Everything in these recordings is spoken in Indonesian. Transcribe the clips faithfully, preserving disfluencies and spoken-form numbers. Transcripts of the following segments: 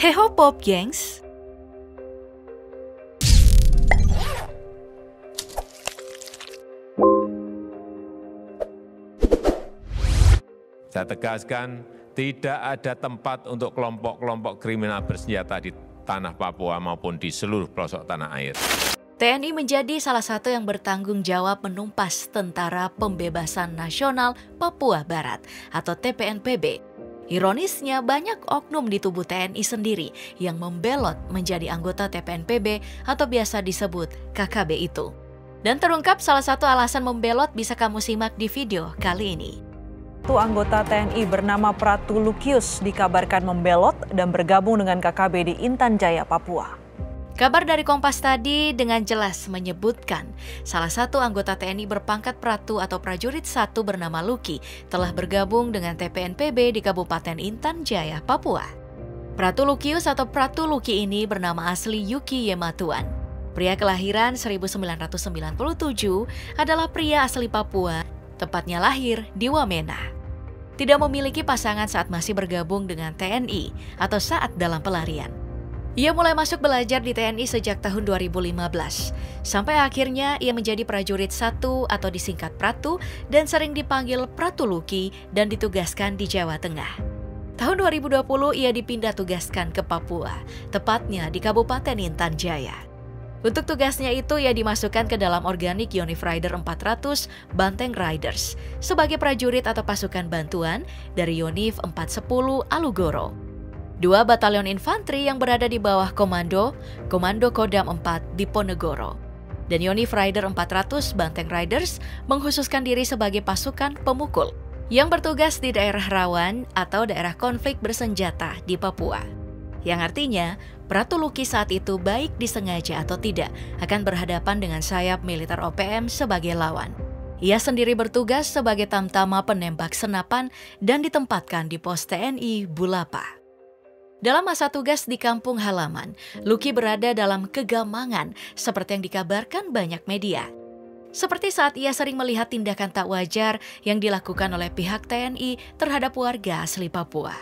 Heho Pop, gengs! Saya tegaskan, tidak ada tempat untuk kelompok-kelompok kriminal bersenjata di tanah Papua maupun di seluruh pelosok tanah air. T N I menjadi salah satu yang bertanggung jawab menumpas Tentara Pembebasan Nasional Papua Barat atau T P N P B. Ironisnya, banyak oknum di tubuh T N I sendiri yang membelot menjadi anggota T P N P B atau biasa disebut K K B itu. Dan terungkap salah satu alasan membelot bisa kamu simak di video kali ini. Satu anggota T N I bernama Pratu Lukius dikabarkan membelot dan bergabung dengan K K B di Intan Jaya, Papua. Kabar dari Kompas tadi dengan jelas menyebutkan salah satu anggota T N I berpangkat Pratu atau prajurit satu bernama Luki telah bergabung dengan T P N P B di Kabupaten Intan Jaya, Papua. Pratu Lukius atau Pratu Luki ini bernama asli Yuki Yematuan. Pria kelahiran seribu sembilan ratus sembilan puluh tujuh adalah pria asli Papua, tepatnya lahir di Wamena. Tidak memiliki pasangan saat masih bergabung dengan T N I atau saat dalam pelarian. Ia mulai masuk belajar di T N I sejak tahun dua ribu lima belas. Sampai akhirnya ia menjadi prajurit satu atau disingkat Pratu dan sering dipanggil Pratu Luki dan ditugaskan di Jawa Tengah. Tahun dua ribu dua puluh ia dipindah tugaskan ke Papua, tepatnya di Kabupaten Intan Jaya. Untuk tugasnya itu ia dimasukkan ke dalam organik Yonif Rider empat ratus Banteng Riders sebagai prajurit atau pasukan bantuan dari Yonif empat sepuluh Alugoro. Dua batalion infanteri yang berada di bawah komando, Komando Kodam empat Diponegoro. Dan Yonif Rider empat ratus Banteng Riders mengkhususkan diri sebagai pasukan pemukul yang bertugas di daerah rawan atau daerah konflik bersenjata di Papua. Yang artinya, Pratu Luki saat itu baik disengaja atau tidak akan berhadapan dengan sayap militer O P M sebagai lawan. Ia sendiri bertugas sebagai tamtama penembak senapan dan ditempatkan di pos T N I Bulapa. Dalam masa tugas di kampung halaman, Luki berada dalam kegamangan seperti yang dikabarkan banyak media. Seperti saat ia sering melihat tindakan tak wajar yang dilakukan oleh pihak T N I terhadap warga asli Papua.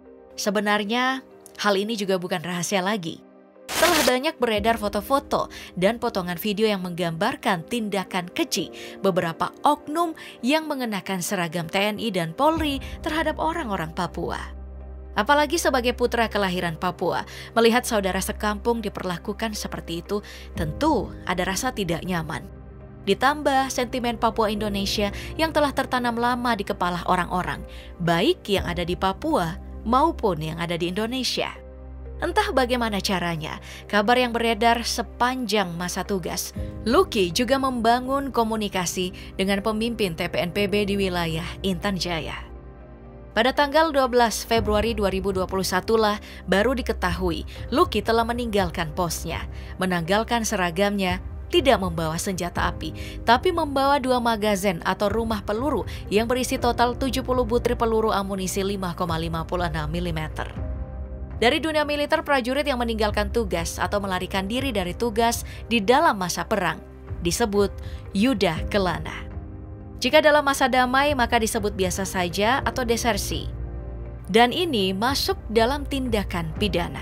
Sebenarnya, hal ini juga bukan rahasia lagi. Telah banyak beredar foto-foto dan potongan video yang menggambarkan tindakan keji beberapa oknum yang mengenakan seragam T N I dan Polri terhadap orang-orang Papua. Apalagi sebagai putra kelahiran Papua, melihat saudara sekampung diperlakukan seperti itu, tentu ada rasa tidak nyaman. Ditambah sentimen Papua Indonesia yang telah tertanam lama di kepala orang-orang, baik yang ada di Papua maupun yang ada di Indonesia. Entah bagaimana caranya, kabar yang beredar sepanjang masa tugas, Luki juga membangun komunikasi dengan pemimpin T P N P B di wilayah Intan Jaya. Pada tanggal dua belas Februari dua ribu dua puluh satu lah baru diketahui Luki telah meninggalkan posnya, menanggalkan seragamnya, tidak membawa senjata api, tapi membawa dua magazin atau rumah peluru yang berisi total tujuh puluh butir peluru amunisi lima koma lima enam milimeter. Dari dunia militer, prajurit yang meninggalkan tugas atau melarikan diri dari tugas di dalam masa perang disebut Yuda Kelana. Jika dalam masa damai maka disebut biasa saja atau desersi. Dan ini masuk dalam tindakan pidana.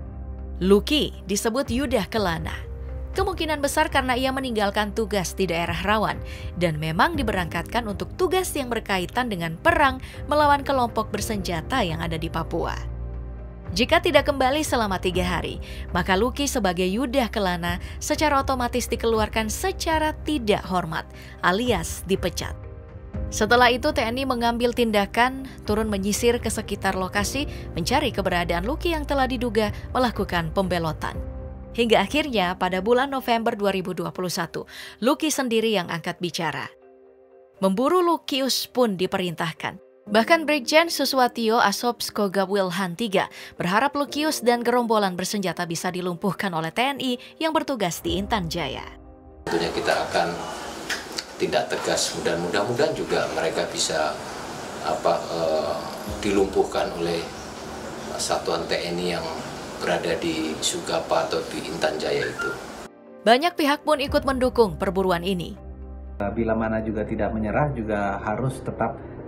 Luki disebut Yuda Kelana. Kemungkinan besar karena ia meninggalkan tugas di daerah rawan dan memang diberangkatkan untuk tugas yang berkaitan dengan perang melawan kelompok bersenjata yang ada di Papua. Jika tidak kembali selama tiga hari, maka Luki sebagai Yuda Kelana secara otomatis dikeluarkan secara tidak hormat, alias dipecat. Setelah itu T N I mengambil tindakan, turun menyisir ke sekitar lokasi, mencari keberadaan Luki yang telah diduga melakukan pembelotan. Hingga akhirnya pada bulan November dua ribu dua puluh satu, Luki sendiri yang angkat bicara. Memburu Lukius pun diperintahkan. Bahkan Brigjen Suswatio Asops Kogab Wilhan tiga berharap Lukius dan gerombolan bersenjata bisa dilumpuhkan oleh T N I yang bertugas di Intan Jaya. Tentunya kita akan tindak tegas dan mudah-mudahan juga mereka bisa apa uh, dilumpuhkan oleh satuan T N I yang berada di Sugapa atau di Intan Jaya itu. Banyak pihak pun ikut mendukung perburuan ini. Bila mana juga tidak menyerah juga harus tetap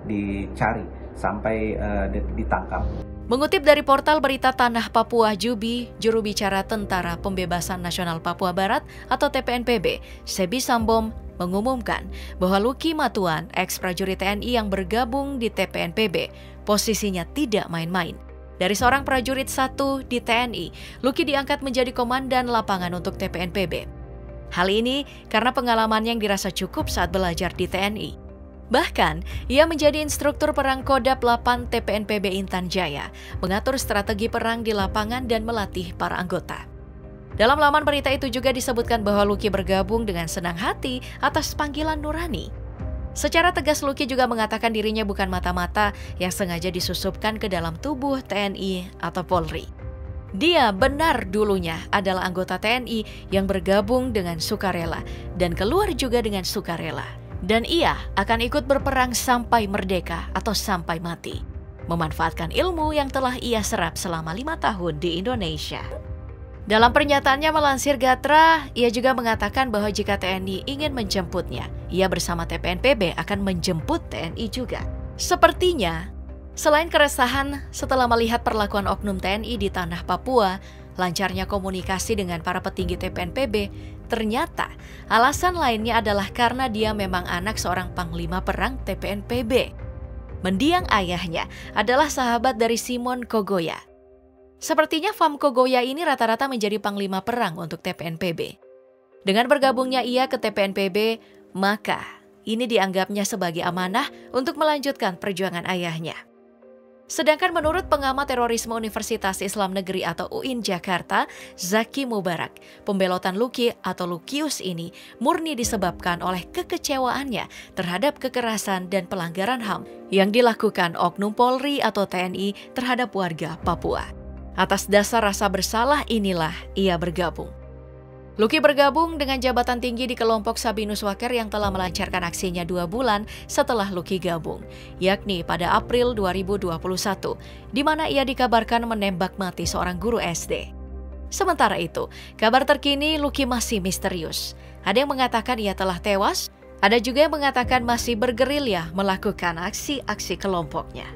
dicari sampai uh, ditangkap. Mengutip dari portal berita Tanah Papua Jubi, juru bicara Tentara Pembebasan Nasional Papua Barat atau T P N P B, Sebi Sambom, mengumumkan bahwa Luki Matuan, eks-prajurit T N I yang bergabung di T P N P B, posisinya tidak main-main. Dari seorang prajurit satu di T N I, Luki diangkat menjadi komandan lapangan untuk T P N P B. Hal ini karena pengalamannya yang dirasa cukup saat belajar di T N I. Bahkan, ia menjadi instruktur perang Kodam delapan T P N P B Intan Jaya, mengatur strategi perang di lapangan dan melatih para anggota. Dalam laman berita itu juga disebutkan bahwa Luki bergabung dengan senang hati atas panggilan nurani. Secara tegas Luki juga mengatakan dirinya bukan mata-mata yang sengaja disusupkan ke dalam tubuh T N I atau Polri. Dia benar dulunya adalah anggota T N I yang bergabung dengan sukarela dan keluar juga dengan sukarela. Dan ia akan ikut berperang sampai merdeka atau sampai mati, memanfaatkan ilmu yang telah ia serap selama lima tahun di Indonesia. Dalam pernyataannya melansir Gatra, ia juga mengatakan bahwa jika T N I ingin menjemputnya, ia bersama T P N P B akan menjemput T N I juga. Sepertinya, selain keresahan setelah melihat perlakuan oknum T N I di tanah Papua, lancarnya komunikasi dengan para petinggi T P N P B, ternyata alasan lainnya adalah karena dia memang anak seorang panglima perang T P N P B. Mendiang ayahnya adalah sahabat dari Simon Kogoya. Sepertinya Fam Kogoya ini rata-rata menjadi panglima perang untuk T P N P B. Dengan bergabungnya ia ke T P N P B, maka ini dianggapnya sebagai amanah untuk melanjutkan perjuangan ayahnya. Sedangkan menurut pengamat terorisme Universitas Islam Negeri atau U I N Jakarta, Zaki Mubarak, pembelotan Luki atau Lukius ini murni disebabkan oleh kekecewaannya terhadap kekerasan dan pelanggaran H A M yang dilakukan oknum Polri atau T N I terhadap warga Papua. Atas dasar rasa bersalah inilah ia bergabung. Luki bergabung dengan jabatan tinggi di kelompok Sabinus Waker yang telah melancarkan aksinya dua bulan setelah Luki gabung, yakni pada April dua ribu dua puluh satu, di mana ia dikabarkan menembak mati seorang guru S D. Sementara itu, kabar terkini Luki masih misterius. Ada yang mengatakan ia telah tewas, ada juga yang mengatakan masih bergerilya melakukan aksi-aksi kelompoknya.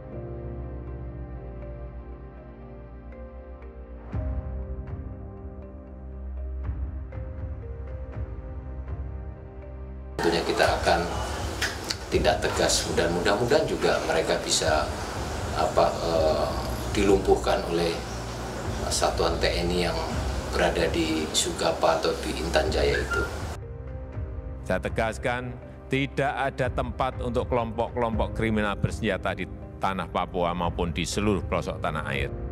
Tentunya kita akan tindak tegas dan mudah-mudahan juga mereka bisa apa eh, dilumpuhkan oleh satuan T N I yang berada di Sugapa atau di Intan Jaya itu. Saya tegaskan, tidak ada tempat untuk kelompok-kelompok kriminal bersenjata di tanah Papua maupun di seluruh pelosok tanah air.